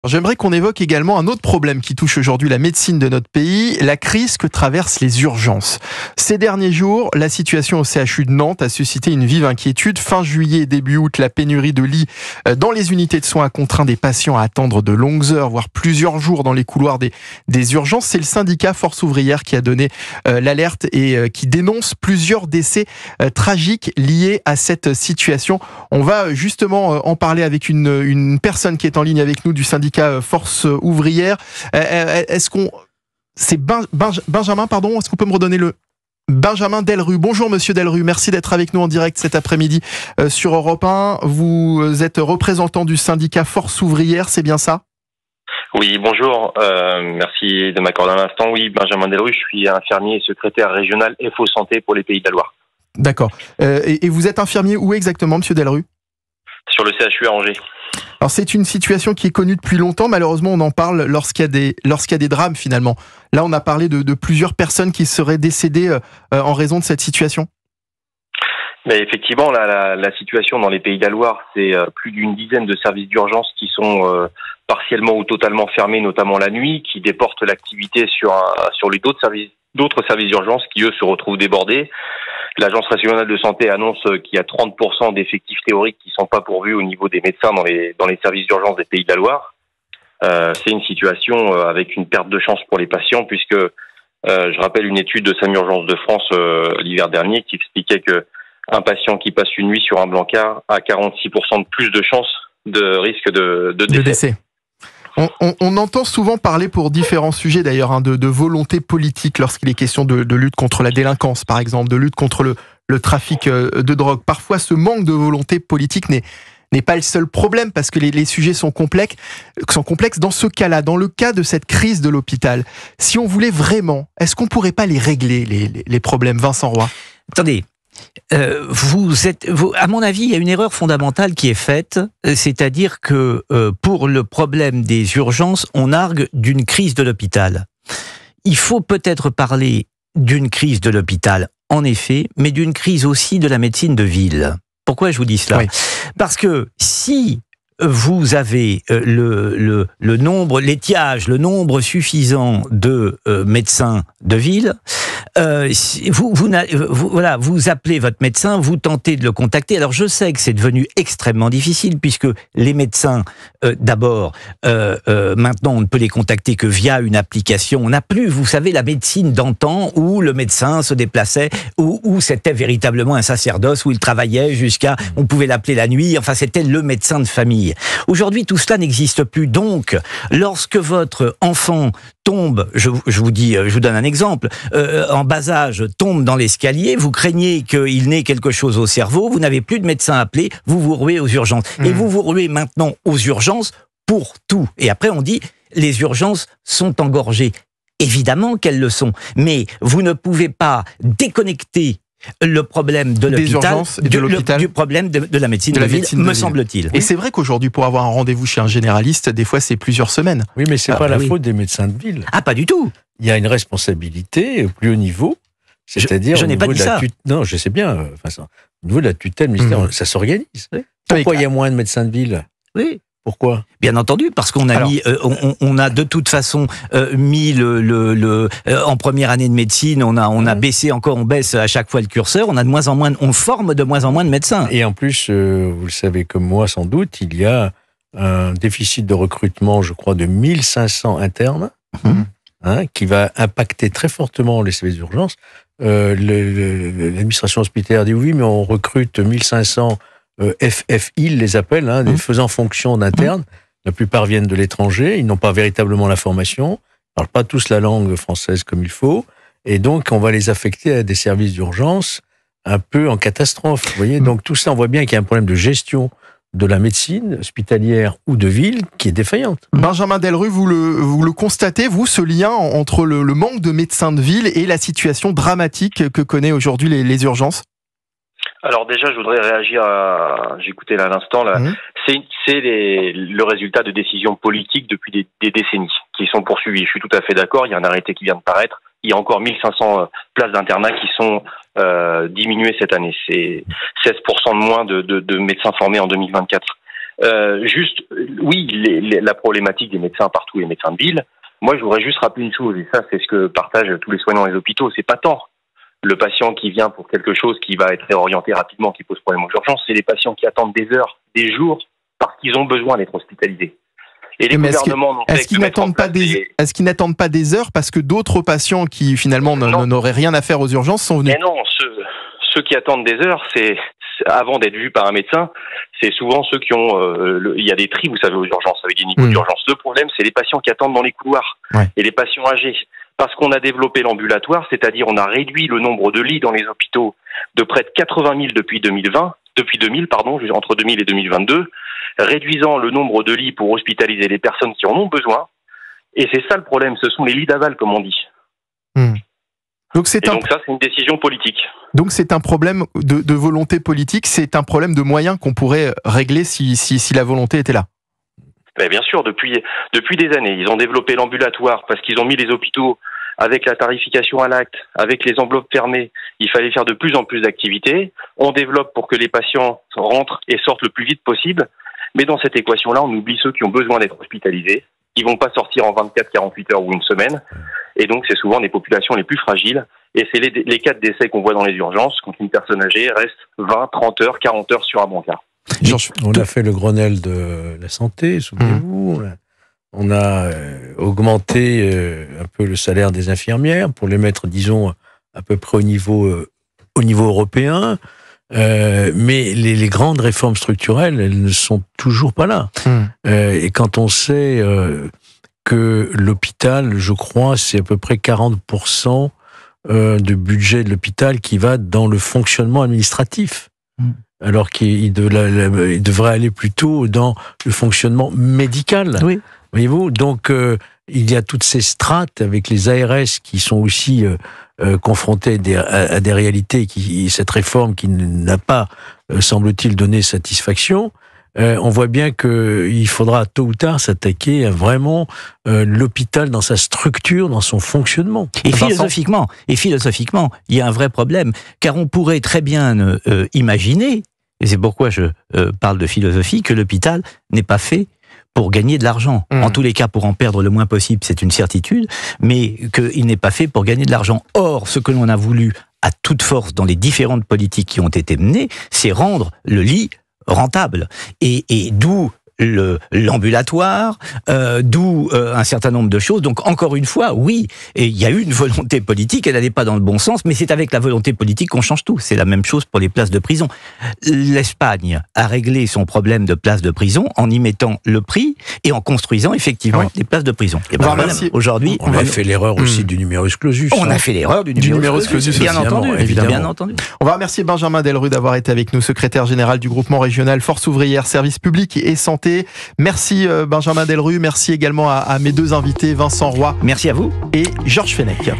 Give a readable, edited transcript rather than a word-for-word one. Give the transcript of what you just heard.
J'aimerais qu'on évoque également un autre problème qui touche aujourd'hui la médecine de notre pays, la crise que traversent les urgences. Ces derniers jours, la situation au CHU de Nantes a suscité une vive inquiétude. Fin juillet et début août, la pénurie de lits dans les unités de soins a contraint des patients à attendre de longues heures, voire plusieurs jours dans les couloirs des urgences. C'est le syndicat Force Ouvrière qui a donné l'alerte et qui dénonce plusieurs décès tragiques liés à cette situation. On va justement en parler avec une personne qui est en ligne avec nous du syndicat Force Ouvrière. Est-ce qu'on... C'est Benjamin, pardon, est-ce qu'on peut me redonner le... Benjamin Delru. Bonjour Monsieur Delru, merci d'être avec nous en direct cet après-midi sur Europe 1. Vous êtes représentant du syndicat Force Ouvrière, c'est bien ça ? Oui, bonjour, merci de m'accorder un instant. Oui, Benjamin Delru, je suis infirmier et secrétaire régional FO Santé pour les Pays de la Loire. D'accord. Et vous êtes infirmier où exactement, Monsieur Delru ? Sur le CHU à Angers. Alors c'est une situation qui est connue depuis longtemps, malheureusement on en parle lorsqu'il y a des drames finalement. Là on a parlé de plusieurs personnes qui seraient décédées en raison de cette situation. Mais effectivement, la situation dans les Pays de la Loire, c'est plus d'une dizaine de services d'urgence qui sont partiellement ou totalement fermés, notamment la nuit, qui déportent l'activité sur les d'autres services d'urgence qui eux se retrouvent débordés. L'Agence régionale de santé annonce qu'il y a 30% d'effectifs théoriques qui sont pas pourvus au niveau des médecins dans les services d'urgence des Pays de la Loire. C'est une situation avec une perte de chance pour les patients puisque je rappelle une étude de SAMU Urgences de France l'hiver dernier qui expliquait que un patient qui passe une nuit sur un brancard a 46% de plus de chances de risque de décès. On entend souvent parler pour différents sujets d'ailleurs de volonté politique lorsqu'il est question de lutte contre la délinquance par exemple, de lutte contre le trafic de drogue. Parfois ce manque de volonté politique n'est pas le seul problème parce que les sujets sont complexes. Dans ce cas-là, dans le cas de cette crise de l'hôpital, si on voulait vraiment, est-ce qu'on pourrait pas les régler les problèmes, Vincent Roy ? Attendez. À mon avis, il y a une erreur fondamentale qui est faite, c'est-à-dire que pour le problème des urgences, on argue d'une crise de l'hôpital. Il faut peut-être parler d'une crise de l'hôpital, en effet, mais d'une crise aussi de la médecine de ville. Pourquoi je vous dis cela ? Oui. Parce que si vous avez le nombre suffisant de médecins de ville, vous appelez votre médecin, vous tentez de le contacter. Alors je sais que c'est devenu extrêmement difficile puisque les médecins, d'abord, maintenant on ne peut les contacter que via une application. On n'a plus, vous savez, la médecine d'antan où le médecin se déplaçait, où c'était véritablement un sacerdoce, où il travaillait on pouvait l'appeler la nuit. Enfin, c'était le médecin de famille. Aujourd'hui, tout cela n'existe plus. Donc, lorsque votre enfant tombe, je vous donne un exemple, en bas âge, tombe dans l'escalier, vous craignez qu'il n'ait quelque chose au cerveau, vous n'avez plus de médecin à appeler, vous vous ruez aux urgences. Et vous vous ruez maintenant aux urgences pour tout. Et après, on dit, les urgences sont engorgées. Évidemment qu'elles le sont. Mais vous ne pouvez pas déconnecter le problème de l'hôpital du problème de la médecine de ville, me semble-t-il. Et c'est vrai qu'aujourd'hui, pour avoir un rendez-vous chez un généraliste, des fois, c'est plusieurs semaines. Oui, mais c'est pas la faute des médecins de ville. Ah, pas du tout. Il y a une responsabilité au plus haut niveau, c'est-à-dire je n'ai pas dit ça. Non, je sais bien. Au niveau de la tutelle ministérielle, ça s'organise. Oui. Pourquoi il y a moins de médecins de ville ? Oui. Pourquoi ? Bien entendu, parce qu'on a on a de toute façon mis en première année de médecine, on a baissé encore, on baisse à chaque fois le curseur, on forme de moins en moins de médecins. Et en plus, vous le savez comme moi sans doute, il y a un déficit de recrutement, je crois, de 1500 internes, qui va impacter très fortement les services d'urgence. L'administration hospitalière dit oui, mais on recrute 1500 FFI, ils les appellent, des faisant fonction d'interne. La plupart viennent de l'étranger, ils n'ont pas véritablement la formation, ils ne parlent pas tous la langue française comme il faut, et donc on va les affecter à des services d'urgence un peu en catastrophe. Vous voyez, donc tout ça, on voit bien qu'il y a un problème de gestion de la médecine hospitalière ou de ville qui est défaillante. Benjamin Delru, vous le constatez, vous, ce lien entre le manque de médecins de ville et la situation dramatique que connaît aujourd'hui les urgences ? Alors déjà, je voudrais réagir j'écoutais là à l'instant, là. C'est le résultat de décisions politiques depuis des décennies qui sont poursuivies. Je suis tout à fait d'accord, il y a un arrêté qui vient de paraître. Il y a encore 1500 places d'internat qui sont diminuées cette année. C'est 16% de moins de médecins formés en 2024. Oui, la problématique des médecins partout, les médecins de ville. Moi, je voudrais juste rappeler une chose, et ça, c'est ce que partagent tous les soignants des hôpitaux. C'est pas tant le patient qui vient pour quelque chose qui va être réorienté rapidement, qui pose problème aux urgences, c'est les patients qui attendent des heures, des jours, parce qu'ils ont besoin d'être hospitalisés. Et les gouvernements n'ont fait que mettre en place est-ce qu'ils n'attendent pas des heures parce que d'autres patients qui finalement n'auraient rien à faire aux urgences sont venus? Mais non, ceux qui attendent des heures, c'est avant d'être vus par un médecin, c'est souvent ceux qui ont... il y a des tris, vous savez, aux urgences, avec des niveaux d'urgence. Le problème, c'est les patients qui attendent dans les couloirs et les patients âgés. Parce qu'on a développé l'ambulatoire, c'est-à-dire on a réduit le nombre de lits dans les hôpitaux de près de 80 000 depuis 2000, entre 2000 et 2022, réduisant le nombre de lits pour hospitaliser les personnes qui en ont besoin. Et c'est ça le problème, ce sont les lits d'aval, comme on dit. Donc ça, c'est une décision politique. Donc c'est un problème de volonté politique, c'est un problème de moyens qu'on pourrait régler si la volonté était là. Mais bien sûr, depuis des années, ils ont développé l'ambulatoire parce qu'ils ont mis les hôpitaux avec la tarification à l'acte, avec les enveloppes fermées. Il fallait faire de plus en plus d'activités. On développe pour que les patients rentrent et sortent le plus vite possible. Mais dans cette équation-là, on oublie ceux qui ont besoin d'être hospitalisés. Ils vont pas sortir en 24, 48 heures ou une semaine. Et donc, c'est souvent les populations les plus fragiles. Et c'est les cas de décès qu'on voit dans les urgences quand une personne âgée reste 20, 30 heures, 40 heures sur un brancard. On a fait le Grenelle de la santé, souvenez-vous. On a augmenté un peu le salaire des infirmières pour les mettre, disons, à peu près au niveau européen. Mais les grandes réformes structurelles, elles ne sont toujours pas là. Et quand on sait que l'hôpital, je crois, c'est à peu près 40% de budget de l'hôpital qui va dans le fonctionnement administratif. Alors qu'il devrait aller plutôt dans le fonctionnement médical. Oui. Voyez-vous, donc il y a toutes ces strates avec les ARS qui sont aussi confrontés à des réalités, cette réforme qui n'a pas, semble-t-il, donné satisfaction. On voit bien qu'il faudra tôt ou tard s'attaquer à vraiment l'hôpital dans sa structure, dans son fonctionnement. Et philosophiquement, il y a un vrai problème, car on pourrait très bien imaginer, et c'est pourquoi je parle de philosophie, que l'hôpital n'est pas fait pour gagner de l'argent. En tous les cas, pour en perdre le moins possible, c'est une certitude, mais qu'il n'est pas fait pour gagner de l'argent. Or, ce que l'on a voulu à toute force dans les différentes politiques qui ont été menées, c'est rendre le lit rentable. Et d'où l'ambulatoire, d'où un certain nombre de choses. Donc encore une fois, oui, il y a eu une volonté politique, elle n'allait pas dans le bon sens, mais c'est avec la volonté politique qu'on change tout. C'est la même chose pour les places de prison. L'Espagne a réglé son problème de places de prison en y mettant le prix et en construisant effectivement des places de prison. Et aujourd'hui, on a fait l'erreur aussi du numerus clausus. On a fait l'erreur du numerus clausus, bien entendu. On va remercier Benjamin Delru d'avoir été avec nous, secrétaire général du groupement régional Force ouvrière, services publics et santé. Merci Benjamin Delru, merci également à mes deux invités, Vincent Roy. Merci à vous. Et Georges Fenech.